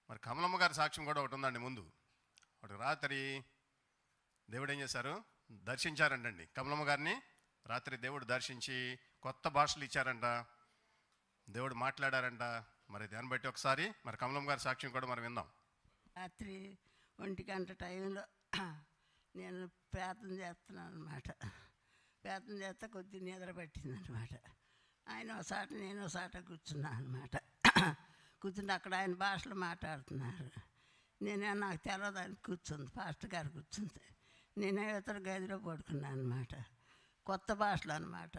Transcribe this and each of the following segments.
మరి కమలమ్మ గారి సాక్ష్యం కూడా ఒకటి ఉందండి. ముందు ఒకటి రాత్రి దేవుడు ఏం చేశారు, దర్శించారంటండి. కమలమ్మ గారిని రాత్రి దేవుడు దర్శించి కొత్త భాషలు ఇచ్చారంట, దేవుడు మాట్లాడారంట. మరి దాన్ని బట్టి ఒకసారి మరి కమలమ్మ గారి సాక్ష్యం కూడా మనం విందాం. రాత్రి 1 గంట టైంలో నేను ప్రార్థన చేస్తున్నాను అనమాట. ప్రార్థన చేస్తే కొద్దిగా నిద్ర పట్టింది అనమాట. ఆయన ఒకసాట నేను ఒకసాట కూర్చున్నాను అనమాట. కూర్చుని అక్కడ ఆయన భాషలు మాట్లాడుతున్నారు. నాకు తెలవదని కూర్చుంది, పాస్టర్ గారు కూర్చుంది. నేనే ఇతర గదిలో పడుకున్నాను అనమాట. కొత్త భాషలు అనమాట.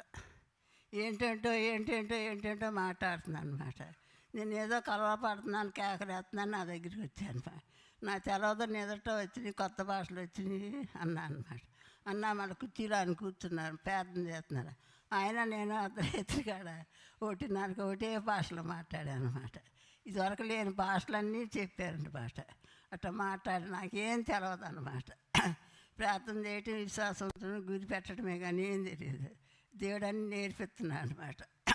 ఏంటేంటో మాట్లాడుతున్నాను అనమాట. నేను ఏదో కలవపడుతున్నాను, కేకలేస్తున్నాను. నా దగ్గరికి వచ్చాను. నా తెలవదు నిద్రతో వచ్చినాయి, కొత్త భాషలు వచ్చినాయి అన్నా అనమాట. అన్నా మన కుర్చీలో అని కూర్చున్నారు, ప్రార్థన చేస్తున్నారు. ఆయన నేను అర్ధరాత్రి కాడ 1:30 ఒకటే భాషలో మాట్లాడాను అనమాట. ఇదివరకు లేని భాషలన్నీ చెప్పారండి భాష. అట్లా మాట్లాడి నాకేం తెలవదు అనమాట. ప్రార్థన చేయటం, విశ్వాసంతో గురి పెట్టడమే కానీ ఏం తెలియదు. దేవుడు అన్నీ నేర్పిస్తున్నాడు అనమాట.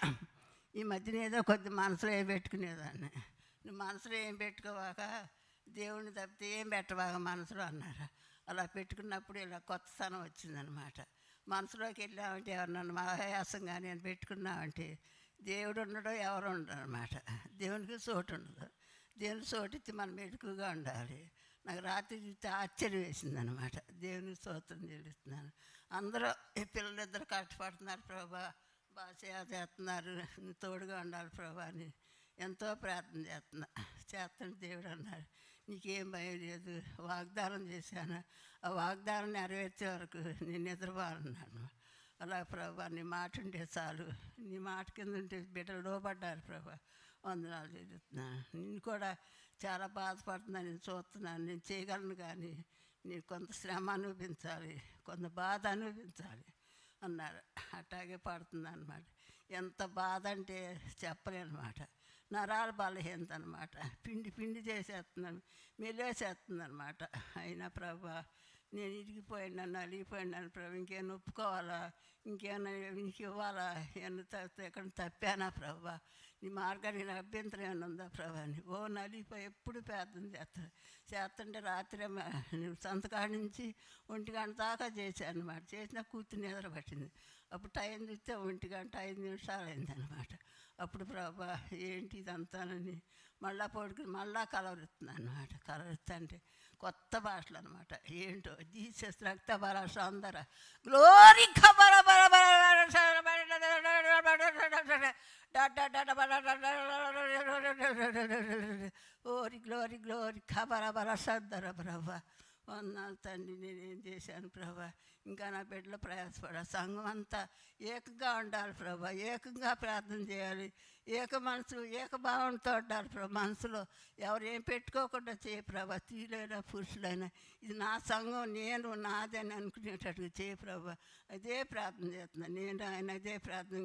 ఈ మధ్యన ఏదో కొద్ది మనసులో ఏం పెట్టుకునేదాన్ని. నువ్వు మనసులో ఏం పెట్టుకోవాక దేవుడిని తప్పితే ఏం పెట్టవాక మనసులో అన్నారు. అలా పెట్టుకున్నప్పుడు ఇలా కొత్త స్థానం వచ్చిందనమాట. మనసులోకి వెళ్ళామంటే ఎవరినన్నా మహాయాసంగా నేను పెట్టుకున్నామంటే దేవుడు ఉండడం ఎవరు ఉండరు అనమాట. దేవునికి చోటు ఉండదు. దేవునికి చోటిచ్చి మనం మెడుకుగా ఉండాలి. నాకు రాత్రి చూస్తే ఆశ్చర్యం వేసిందనమాట. దేవునికి స్తోత్రం చెల్లిస్తున్నాను. అందరూ పిల్లలిద్దరు కష్టపడుతున్నారు ప్రభా, బాగా సేవ చేస్తున్నారు, తోడుగా ఉండాలి ప్రభా అని ఎంతో ప్రార్థన చేస్తాను. దేవుడు అన్నారు, నీకేం భయం లేదు, వాగ్దానం చేశాను, ఆ వాగ్దానం నెరవేర్చే వరకు నేను నిద్రపోవాలన్నాను. అలా ప్రభా నీ మాట ఉంటే చాలు, నీ మాట కింద ఉంటే బిడ్డలు లోపడ్డారు ప్రభా, వందనాలు చెల్లిస్తున్నాను. నేను కూడా చాలా బాధపడుతున్నాను, నేను చూస్తున్నాను. నేను చేయగలను కానీ నేను కొంత శ్రమ అనుభవించాలి, కొంత బాధ అనుభవించాలి అన్నారు. అట్లాగే పడుతుంది అనమాట. ఎంత బాధ అంటే చెప్పలేనమాట. నరాల బలహీనత అనమాట. పిండి చేసేస్తున్నాను, మెలేసేస్తుంది అనమాట. అయినా ప్రభా నేను ఇరిగిపోయినాను, నలిగిపోయినాను ప్రభు, ఇంకేమైనా ఒప్పుకోవాలా, ఇంకేమైనా ఇంక ఇవ్వాలా, ఏమన్నా ఎక్కడ తప్పానా ప్రభా, నీ మార్గాన్ని అభ్యంతరం ఏమైనా ఉందా ప్రభా అని నలిగిపోయి ఎప్పుడు ప్రార్థన చేస్తుంటే రాత్రి నేను సంతకాడి నుంచి 1 గంట దాకా చేశాను అనమాట. చేసిన కూతురు నిద్ర పట్టింది. అప్పుడు టైం చూస్తే 1 గంట 5 నిమిషాలు అయిందనమాట. అప్పుడు ప్రభా ఏంటి ఇదంతానని మళ్ళా పడుకుని మళ్ళా కలవరుస్తున్నాను అనమాట. కలవరుస్తా అంటే కొత్త భాషలు అనమాట. ఏంటో జీసస్ రక్త బరాష అందర గ్లోరీ ఖబర ఓరి గ్లోరీ గ్లోరీ ఖబర బరసద్దర ప్రభా. వందనాలు తండ్రి. నేనేం చేశాను ప్రభా, ఇంకా నా బిడ్డలు ప్రయాసపడ సంఘం అంతా ఏకంగా ఉండాలి ప్రభా, ఏకంగా ప్రార్థన చేయాలి, ఏక మనసు ఏకభావంతో ఉండాలి ప్రభా. మనసులో ఎవరు ఏం పెట్టుకోకుండా చేయ ప్రభా, స్త్రీలైనా పురుషులైనా ఇది నా సంఘం, నేను నాది అని అనుకునేటట్టుగా చేయ ప్రభా. అదే ప్రార్థన చేస్తున్నాను నేను. ఆయన అదే ప్రార్థన.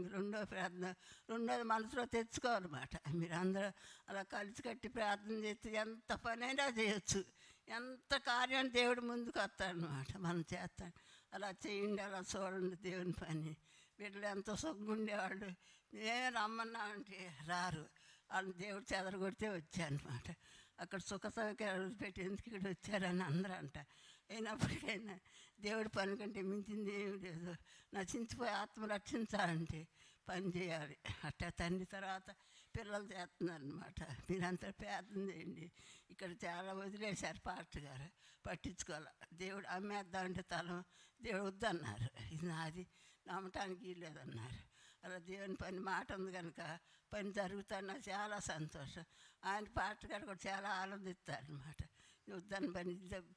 రెండోది మనసులో తెచ్చుకోవాలన్నమాట. మీరందరూ అలా కలిసి కట్టి ప్రార్థన చేస్తే ఎంత పనైనా చేయొచ్చు, ఎంత కార్యం దేవుడు ముందుకు వస్తాడనమాట. మనం చేస్తాడు. అలా చేయండి, అలా చూడండి దేవుని పని. వీళ్ళు ఎంతో సొగ్గుండేవాళ్ళు, నేను రమ్మన్నామంటే రారు. వాళ్ళు దేవుడు చెదరగొడితే వచ్చానమాట. అక్కడ సుఖ సౌకర్యాలు పెట్టి ఎందుకు ఇక్కడ వచ్చారని అందరూ అంట. అయినప్పటికైనా దేవుడి పని కంటే మించింది ఏమి లేదు. నశించిపోయి ఆత్మ రక్షించాలంటే పని చేయాలి. అట్టా తండ్రి తర్వాత పిల్లలు చేస్తున్నారనమాట. మీరంతా ప్రార్థన చేయండి. ఇక్కడ చాలా వదిలేశారు పాస్టర్ గారు, పట్టించుకోవాలి. దేవుడు అమ్మేద్దామంటే తలం దేవుడు వద్దన్నారు. ఇది నాది, నమ్మటానికి లేదన్నారు. అలా దేవుని పని మాట ఉంది కనుక పని జరుగుతున్నా చాలా సంతోషం. ఆయన పాస్టర్ గారు కూడా చాలా ఆనందిస్తారనమాట. వద్దని పని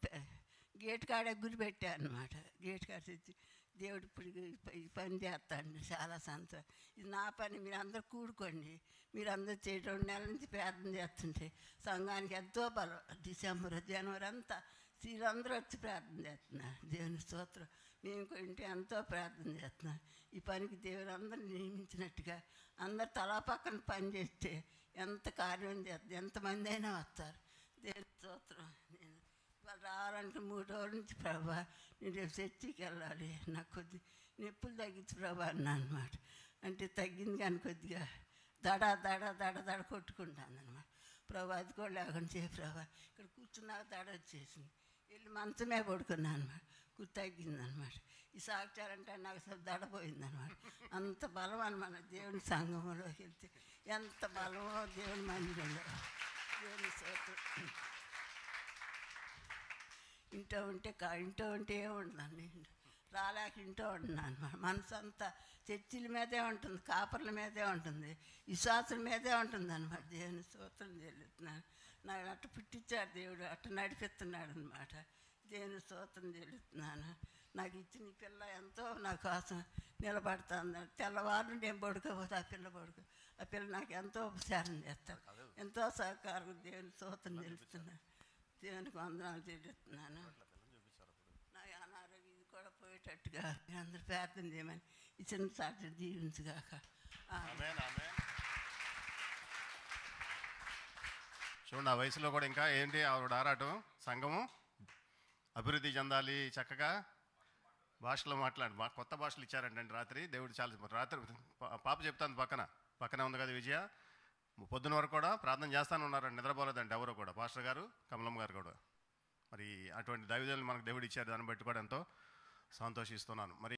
గేటు కాడే గురి పెట్టారనమాట. గేటు కాడ తెచ్చి దేవుడు ఇప్పుడు ఈ పని చేస్తాడు, చాలా సంతోషం. ఇది నా పని, మీరందరూ కూడుకోండి. మీరందరూ 2 నెలల నుంచి ప్రార్థన చేస్తుంటే సంఘానికి ఎంతో బలం. డిసెంబర్ జనవరి అంతా స్త్రీలందరూ వచ్చి ప్రార్థన చేస్తున్నారు. దేవుని స్తోత్రం. మేము ఇంటి ఎంతో ప్రార్థన చేస్తున్నాం. ఈ పనికి దేవుడు అందరూ నియమించినట్టుగా అందరు తలా పక్కన పని చేస్తే ఎంత కార్యం చేస్తుంది, ఎంతమంది అయినా వస్తారు. దేవుని స్తోత్రం. నేను వాళ్ళు రావాలంటే 3 రోజుల నుంచి ప్రభా నేను రేపు చర్చికి వెళ్ళాలి, నాకు కొద్ది నొప్పులు తగ్గించు ప్రభా అన్నా అనమాట. అంటే తగ్గింది కానీ కొద్దిగా దడ కొట్టుకుంటాను అనమాట. ప్రభా అది కూడా లేకుండా చేయి ప్రభా. ఇక్కడ కూర్చున్నాక తడ వచ్చేసింది, వెళ్ళి మంచమే పడుకున్నాను అనమాట. తగ్గిందనమాట. ఈ సాక్ష్యాలంటే నాకు అసలు దడపోయిందనమాట. అంత బలం అనమాట. దేవుని సంఘంలోకి వెళ్తే ఎంత బలమో దేవుని మందిరంలో. దేవుని స్తోత్రం. ఇంట్లో ఉంటే ఏముండదండి, రాలేక ఇంట్లో ఉంటున్నాను అనమాట. మనసు అంతా చర్చిల మీదే ఉంటుంది, కాపర్ల మీదే ఉంటుంది, విశ్వాసుల మీదే ఉంటుంది అనమాట. దేవుని స్తోత్రం చెల్లిస్తున్నాను. నాకు అట్ట పుట్టించాడు దేవుడు, అట్ట నడిపిస్తున్నాడు అనమాట. దేవుని స్తోత్రం చెల్లిస్తున్నాను. నాకు ఇచ్చిన ఈ పిల్ల ఎంతో నా కోసం నిలబడుతుంది. తెల్లవారు నేను పడుకోపోతే ఆ పిల్ల నాకు ఎంతో ఉపచారం చేస్తాను, ఎంతో సహకారం. దేవుని స్తోత్రం చెల్లిస్తున్నాను. దేవునికి వందనాలు చెల్లిస్తున్నాను. నా అనారోగ్యం ఇది కూడా పోయేటట్టుగా మీరు అందరూ ప్రార్థన చేయమని ఇచ్చిన సాక్షి దీవించుగాక. చూడండి, ఆ వయసులో కూడా ఇంకా ఏంటి ఆవిడ ఆరాటం, సంఘము అభివృద్ధి చెందాలి, చక్కగా భాషలో మాట్లాడి కొత్త భాషలు ఇచ్చారంటండి రాత్రి. దేవుడు చాలా రాత్రి పాప చెప్తాను పక్కనే ఉంది కదా విజయ, పొద్దున వరకు కూడా ప్రార్థన చేస్తానే ఉన్నారండి, నిద్రపోలేదండి ఎవరు కూడా, పాస్టర్ గారు కమలమ్మ గారు కూడా. మరి అటువంటి దైవజనులు మనకు దేవుడు ఇచ్చారు, దాన్ని బట్టి కూడా ఎంతో సంతోషిస్తున్నాను. మరి